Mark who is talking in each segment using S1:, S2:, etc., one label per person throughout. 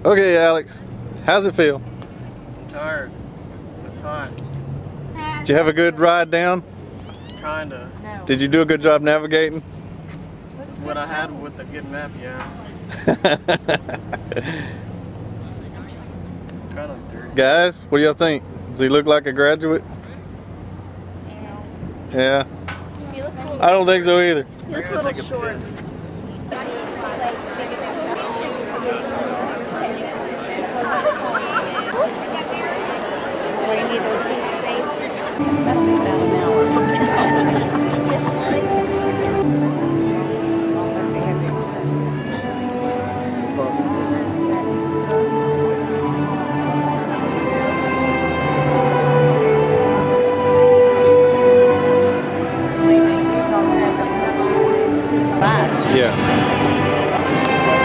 S1: Okay, Alex, how's it feel?
S2: I'm tired. It's hot.
S1: Did you have a good ride down?
S2: Kinda.
S3: No.
S1: Did you do a good job navigating?
S2: What I had with the good map, yeah. Kind of dirty.
S1: Guys, what do y'all think? Does he look like a graduate? Yeah.
S3: He looks a little,
S1: I don't think so either.
S3: he looks a
S2: We're gonna
S3: little
S2: take a
S3: short.
S2: piss.
S3: That'll be about an hour from now.
S1: Yeah.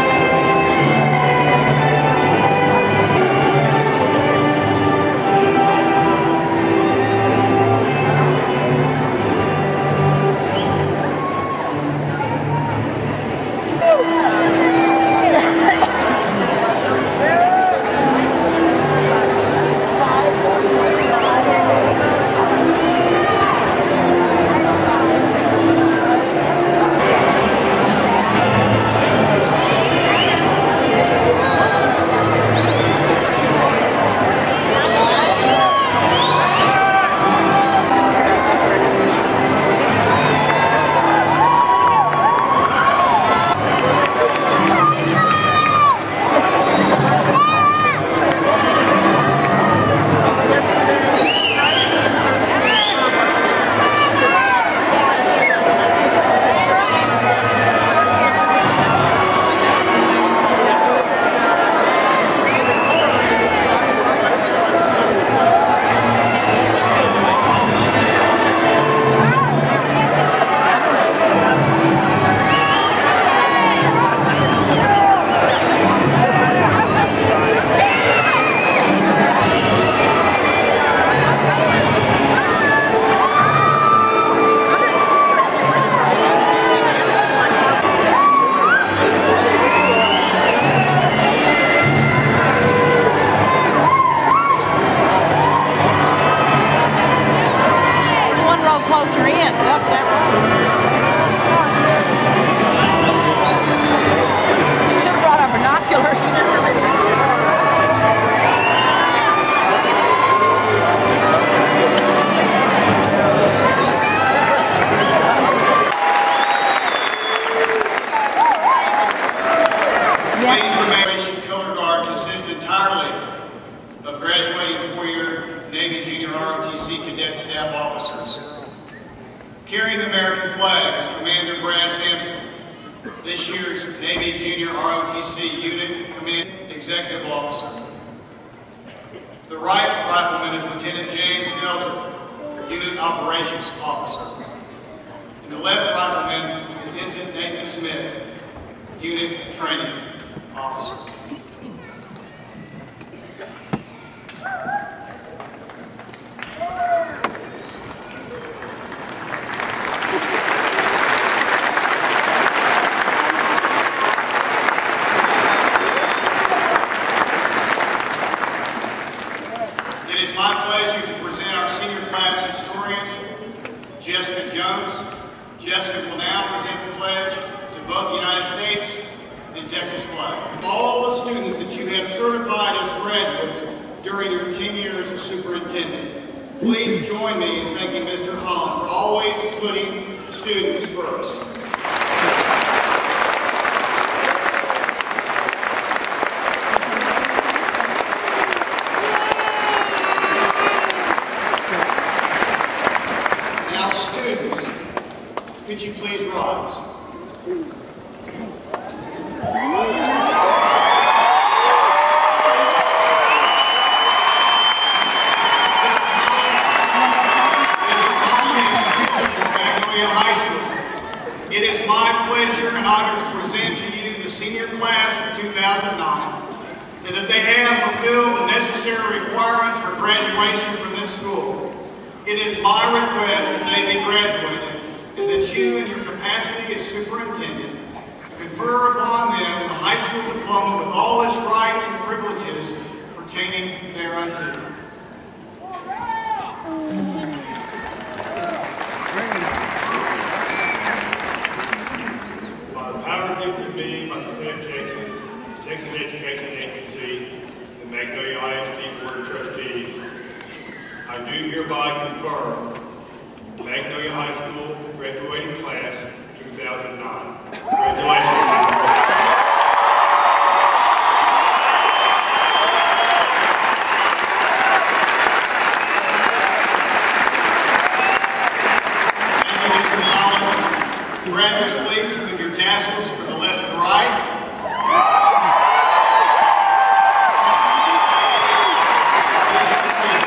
S3: There's one row closer in. Up that row. Should have brought our binoculars.
S4: Today's graduation color guard consists entirely of graduating four-year Navy Junior ROTC cadet staff officers. Carrying the American flag is Commander Brad Sampson, this year's Navy Junior ROTC Unit Command Executive Officer. The right rifleman is Lieutenant James Elder, Unit Operations Officer. And the left rifleman is Ensign Nathan Smith, Unit Training Officer. It is my pleasure to present our senior class historian, Jessica Jones. Jessica will now present the pledge to both the United States and Texas flag. All the students that you have certified as graduates during your 10 years as superintendent, please join me in thanking Mr. Holland for always putting students first. Now students, could you please rise? It is my pleasure and honor to present to you the senior class of 2009, and that they have fulfilled the necessary requirements for graduation from this school. It is my request that they be graduated, and that you, in your capacity as superintendent, confer upon them the high school diploma with all its rights and privileges pertaining thereunto.
S5: By the power gifted to me by the state of Texas, Texas Education Agency, the Magnolia ISD Board of Trustees, I do hereby confirm Magnolia High School graduating class 2009. Congratulations.
S4: Graduates, please, with your tassels from the left and right. Please proceed.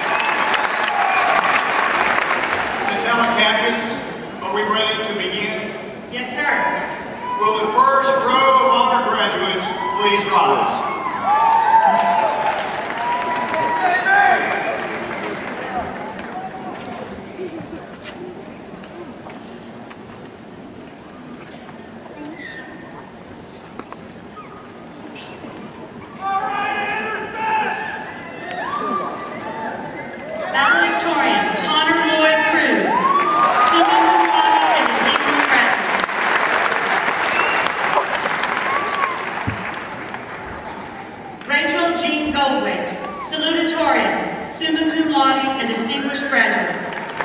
S4: Ms. Helen Campus, are we ready to begin?
S6: Yes, sir.
S4: Will the first row of honor graduates please rise?
S6: Valedictorian, Connor Lloyd Cruz, summa cum laude and distinguished graduate. Rachel Jean Goldwaite, salutatorian, summa cum laude and distinguished graduate.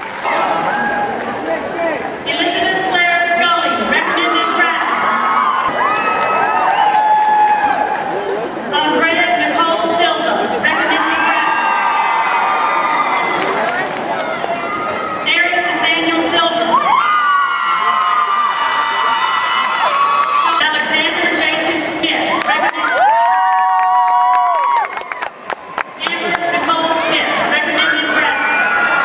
S6: Elizabeth Claire Scully, recommended graduate. Andrea Nicole Silva, recommended graduate. Eric Nathaniel Silver. Alexander Jason Smith, recommended. Amber Nicole Smith, recommended graduate.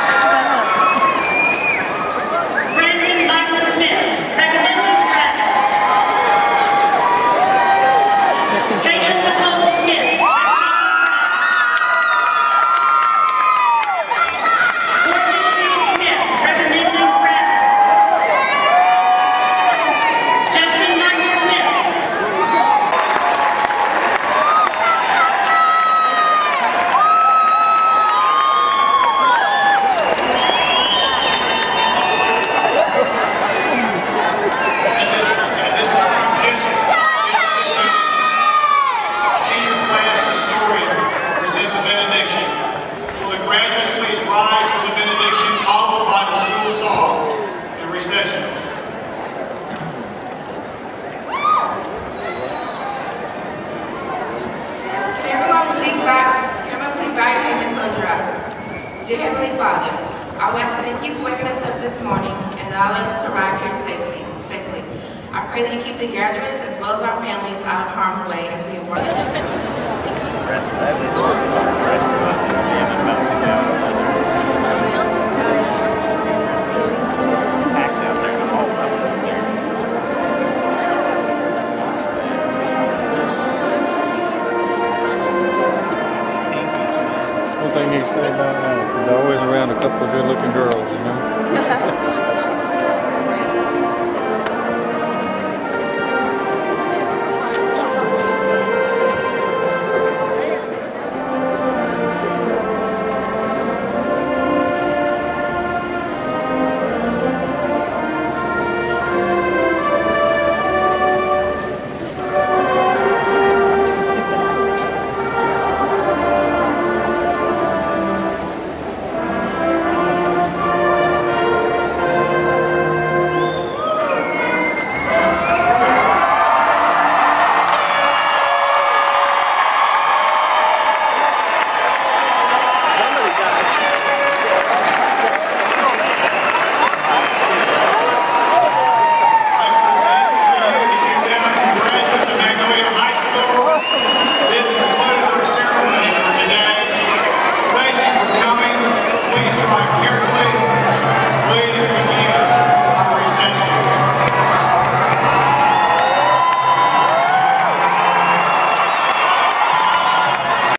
S6: Brandon Michael Smith, recommended graduate. Caitlin Nicole Smith, recommended graduate. Courtney C. Smith, recommended graduate. Justin Michael Smith.
S4: At this time, Jesse Senior Class Historian, present the benediction. Will the graduates please rise for the benediction, followed by the school song and recession.
S7: Can everyone please bow your heads and close your eyes? Dear Heavenly Father, I would like to thank you for waking us up this morning and allowing us to arrive here safely. I pray that you keep the graduates as well as our families out of harm's way as we embark.
S1: One thing you can say about that, he's always around a couple of good-looking girls, you know?